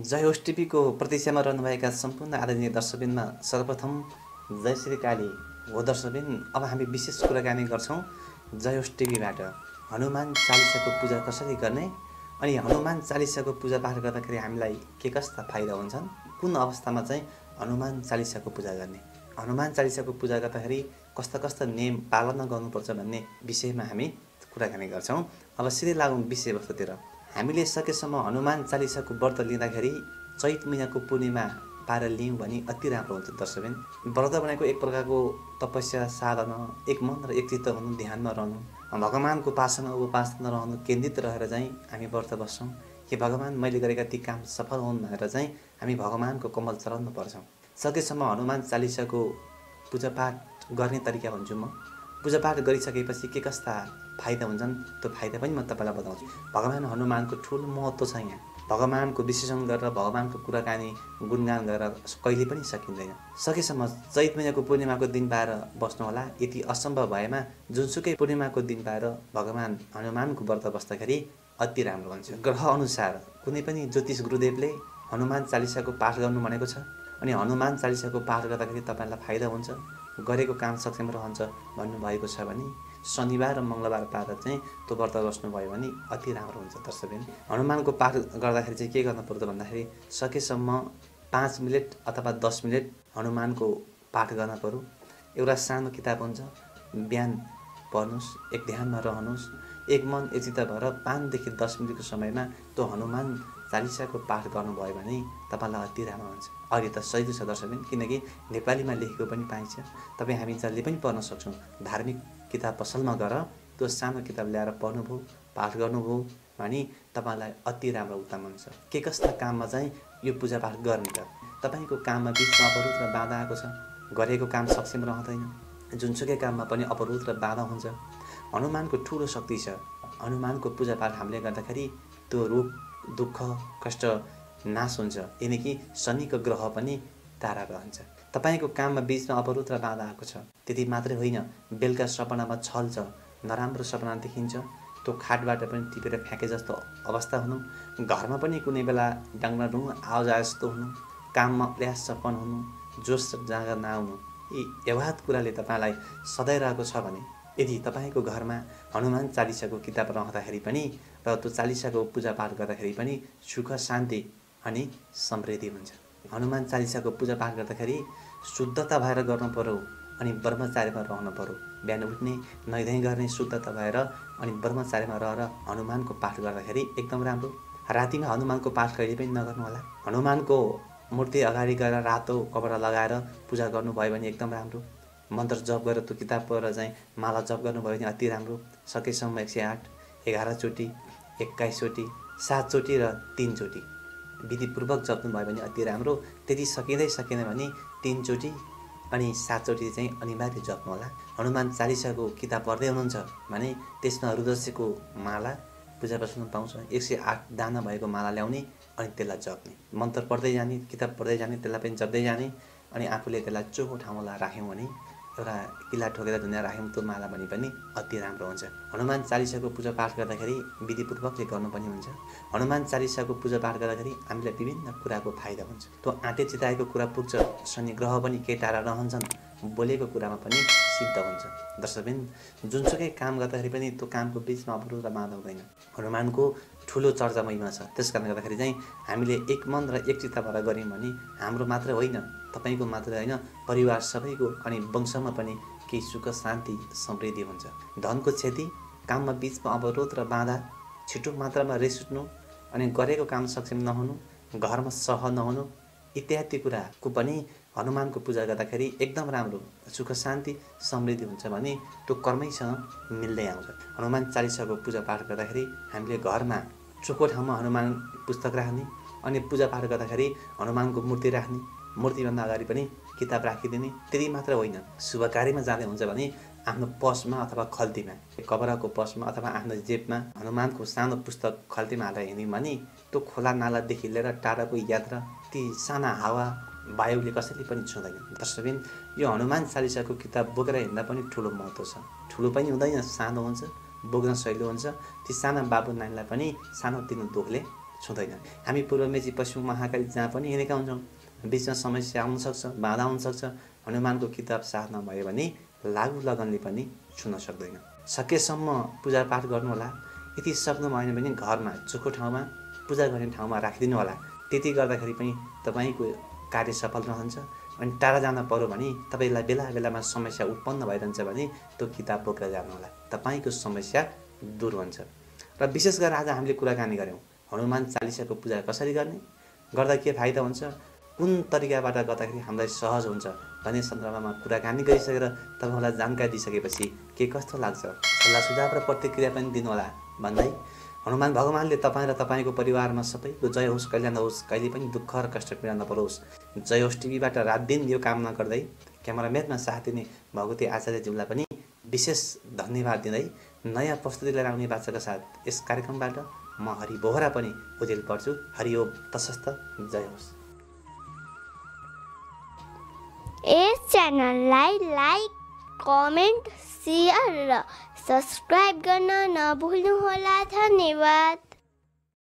जय होस् टिभीको प्रतीक्षामा रहनुभएका सम्पूर्ण आदरणीय दर्शकबिनमा सर्वप्रथम जय श्री काली हो दर्शकबिन। अब हामी विशेष कुराकानी गर्छौँ जय होस् टिभीबाट हनुमान चालिसाको पूजा कसरी गर्ने अनि हनुमान चालिसाको पूजा पाठ गर्दाखेरि हामीलाई के कस्ता फाइदा हुन्छन्, कुन अवस्थामा चाहिँ हनुमान चालिसाको पूजा गर्ने, हनुमान चालिसाको पूजा गर्दाखेरि कस्ता कस्ता नियम पालना गर्नुपर्छ भन्ने विषयमा हामी कुराकानी गर्छौँ। अब सिधै लागौँ विषयवस्तुतिर। हामीले सकेसम्म हनुमान चालिसाको व्रत लिँदाखेरि चैत महिनाको पूर्णिमा पाएर लियौँ भने अति राम्रो हुन्छ दर्शकबिन। व्रत भनेको एक प्रकारको तपस्या साधना, एक मन र एक चित्त हुनु, ध्यानमा रहनु, भगवानको उपासना उपासना रहनु, केन्द्रित रहेर चाहिँ हामी व्रत बस्छौँ कि भगवान मैले गरेका ती काम सफल हुन् भनेर चाहिँ हामी भगवानको कमल चढाउनु पर्छौँ। सकेसम्म हनुमान चालिसाको पूजापाठ गर्ने तरिका भन्छु म। पूजापाठ गरिसकेपछि के कस्ता फाइदा हुन्छन् त्यो फाइदा पनि म तपाईँलाई बताउँछु। भगवान हनुमानको ठुलो महत्त्व छ यहाँ। भगवानको विश्लेषण गरेर भगवानको कुराकानी गुणगान गरेर कहिले पनि सकिँदैन। सकेसम्म चैत महिनाको पूर्णिमाको दिन पाएर बस्नुहोला। यदि असम्भव भएमा जुनसुकै पूर्णिमाको दिन पाएर भगवान हनुमानको व्रत बस्दाखेरि अति राम्रो हुन्छ। ग्रह अनुसार कुनै पनि ज्योतिष गुरुदेवले हनुमान चालिसाको पाठ गर्नु भनेको छ अनि हनुमान चालिसाको पाठ गर्दाखेरि तपाईँलाई फाइदा हुन्छ, गरेको काम सक्षम रहन्छ भन्नुभएको छ भने शनिबार र मङ्गलबार पाएर चाहिँ त्यो व्रत बस्नुभयो भने अति राम्रो हुन्छ दर्शकबिन। हनुमानको पाठ गर्दाखेरि चाहिँ के गर्नु पर्छ भन्दाखेरि सकेसम्म 5 मिनट अथवा 10 मिनट हनुमानको पाठ गर्न पर्यो। एउटा सानो किताब हुन्छ, बिहान पढ्नुहोस्, एक ध्यानमा रहनुहोस्, एक मन एक चित्त भएर 5 देखि 10 मिनटको समयमा त्यो हनुमान चालिसाको पाठ गर्नुभयो भने तपाईँलाई अति राम्रो हुन्छ। अहिले त सही छ दर्शकबिन, किनकि नेपालीमा लेखेको पनि पाइन्छ, तपाईँ हामी जसले पनि पढ्न सक्छौँ। धार्मिक किताब पसलमा गएर त्यो सानो किताब ल्याएर पढ्नुभयो, पाठ गर्नुभयो भने तपाईँलाई अति राम्रो उत्तम हुन्छ। के कस्ता काममा चाहिँ यो पूजापाठ गर्ने त तपाईँको काममा बिचमा अवरोध र बाधा आएको छ, गरेको काम सक्षम रहँदैन, जुनसुकै काममा पनि अवरोध र बाधा हुन्छ। हनुमानको ठुलो शक्ति छ। हनुमानको पूजापाठ हामीले गर्दाखेरि त्यो रोग दुःख कष्ट नाश हुन्छ, यानि कि शनिको ग्रह पनि टाढा रहन्छ। तपाईँको काममा बिचमा अवरोध र बाधा आएको छ, त्यति मात्रै होइन, बेलुका सपनामा छल्छ, नराम्रो सपना देखिन्छ, त्यो खाटबाट पनि टिपेर फ्याँके जस्तो अवस्था हुनु, घरमा पनि कुनै बेला डाङ्डा डुङ आवाज आए जस्तो हुनु, काममा प्रयासपन हुनु, जोस जाँगर नआउनु, यी यवाद कुराले तपाईँलाई सधैँ रहेको छ भने यदि तपाईँको घरमा हनुमान चालिसाको किताब रहँदाखेरि पनि र त्यो चालिसाको पूजापाठ गर्दाखेरि पनि सुख शान्ति अनि समृद्धि हुन्छ। हनुमान चालिसाको पूजापाठ गर्दाखेरि शुद्धता भएर गर्नु पर्यो अनि ब्रह्मचार्यमा रहनु पर्यो। बिहान उठ्ने नुहाइधुवाइ गर्ने शुद्धता भएर अनि ब्रह्मचार्यमा रहेर हनुमानको पाठ गर्दाखेरि एकदम राम्रो। रातिमा हनुमानको पाठ कहिले पनि नगर्नु होला। हनुमानको मूर्ति अगाडि गएर रातो कपडा लगाएर पूजा गर्नुभयो भने एकदम राम्रो। मन्त्र जप गरेर त्यो किताब पढेर चाहिँ माला जप गर्नुभयो भने अति राम्रो। सकेसम्म 108, 11 चोटि, 21 चोटि, 7 चोटि र 3 चोटि विधिपूर्वक जप्नुभयो भने अति राम्रो। त्यति सकिँदैन भने 3 चोटि अनि 7 चोटि चाहिँ अनिवार्य जप्नु होला। हनुमान चालिसाको किताब पढ्दै हुनुहुन्छ भने त्यसमा रुद्राक्षको माला पूजा बस्नु पाउँछ। 108 दाना भएको माला ल्याउने अनि त्यसलाई जप्ने, मन्त्र पढ्दै जाने, किताब पढ्दै जाने, त्यसलाई पनि जप्दै जाने अनि आफूले त्यसलाई चोखो ठाउँमा राख्यौँ भने एउटा किल्ला ठोकेर धुना राख्यौँ त्यो माला भने पनि अति राम्रो हुन्छ। हनुमान चालिसाको पूजापाठ गर्दाखेरि विधिपूर्वकले गर्नुपर्ने हुन्छ। हनुमान चालिसाको पूजापाठ गर्दाखेरि हामीलाई विभिन्न कुराको फाइदा हुन्छ। त्यो आँटे चिताएको कुरा पुग्छ, शनि ग्रह पनि केही टाढा रहन्छन्, बोलेको कुरामा पनि सिद्ध हुन्छ। दर्शकबिन, जुनसुकै काम गर्दाखेरि पनि त्यो कामको बिचमा अवरोध र बाधा हुँदैन। हनुमानको ठुलो चर्चा महिमा छ। त्यस कारणले गर्दाखेरि चाहिँ हामीले एक मन र एक चित्त भएर गऱ्यौँ भने हाम्रो मात्र होइन, तपाईँको मात्रै होइन, परिवार सबैको अनि वंशमा पनि केही सुख शान्ति समृद्धि हुन्छ। धनको क्षति, काममा बिचमा अवरोध र बाधा, छिटो मात्रामा रिस उठ्नु अनि गरेको काम सक्षम नहुनु, घरमा सह नहुनु इत्यादि कुराको पनि हनुमानको पूजा गर्दाखेरि एकदम राम्रो सुख शान्ति समृद्धि हुन्छ भने त्यो कर्मैसँग मिल्दै आउँछ। हनुमान चालिसाको पूजापाठ गर्दाखेरि हामीले घरमा चोखो ठाउँमा हनुमान पुस्तक राख्ने अनि पूजापाठ गर्दाखेरि हनुमानको मूर्ति राख्ने, मूर्तिभन्दा अगाडि पनि किताब राखिदिने। त्यति मात्र होइन, शुभ कार्यमा जाँदै हुन्छ भने आफ्नो पर्समा अथवा खल्तीमा, कपडाको पर्समा अथवा आफ्नो जेबमा हनुमानको सानो पुस्तक खल्तीमा हालेर हिँड्यौँ भने त्यो खोला नालादेखि लिएर टाढाको यात्रा ती साना हावा वायुले कसैले पनि छुँदैन। दर्शकबिन, यो हनुमान चालिसाको किताब बोकेर हिँड्दा पनि ठुलो महत्त्व छ। ठुलो पनि हुँदैन, सानो हुन्छ, बोक्न सजिलो हुन्छ। ती साना बाबु नानीलाई पनि सानोतिनो दुःखले छुँदैन। हामी पूर्वमेची पश्चिम महाकाली जहाँ पनि हिँडेका हुन्छौँ, बिचमा समस्या आउन सक्छ, बाधा आउन सक्छ। हनुमानको किताब साथ नभयो भने लागु लगनले पनि छुन सक्दैन। सकेसम्म पूजापाठ गर्नुहोला। यदि सक्नु भएन भने घरमा चोखो ठाउँमा पूजा गर्ने ठाउँमा राखिदिनु होला। त्यति गर्दाखेरि पनि तपाईँको कार्य सफल रहन्छ। अनि टाढा जान पर्यो भने तपाईँलाई बेला बेलामा समस्या उत्पन्न भइरहन्छ भने त्यो किताब बोकेर जानुहोला, तपाईँको समस्या दूर हुन्छ। र विशेष गरेर आज हामीले कुराकानी गऱ्यौँ हनुमान चालिसाको पूजा कसरी गर्ने, गर्दा के फाइदा हुन्छ, कुन तरिकाबाट गर्दाखेरि हामीलाई सहज हुन्छ भन्ने सन्दर्भमा कुराकानी गरिसकेर तपाईँहरूलाई जानकारी दिइसकेपछि के कस्तो लाग्छ, सल्लाह सुझाव र प्रतिक्रिया पनि दिनुहोला भन्दै हनुमान भगवानले तपाईँ र तपाईँको परिवारमा सबैको जय होस्, कल्याण होस्, कहिले पनि दुःख र कष्ट पीडा नपरोस्। जय होस् टिभीबाट रात दिन यो कामना गर्दै क्यामेराम्यानमा साथ दिने भगवती आचार्यज्यूलाई पनि विशेष धन्यवाद दिँदै नयाँ प्रस्तुति लिएर आउने बाचाका साथ यस कार्यक्रमबाट म हरि बोहरा पनि उजेल पर्छु। हरिओम तशस्थ, जय होस्। यस च्यानललाई लाइक, कमेन्ट, सेयर र सब्सक्राइब गर्न नभुल्नुहोला। धन्यवाद।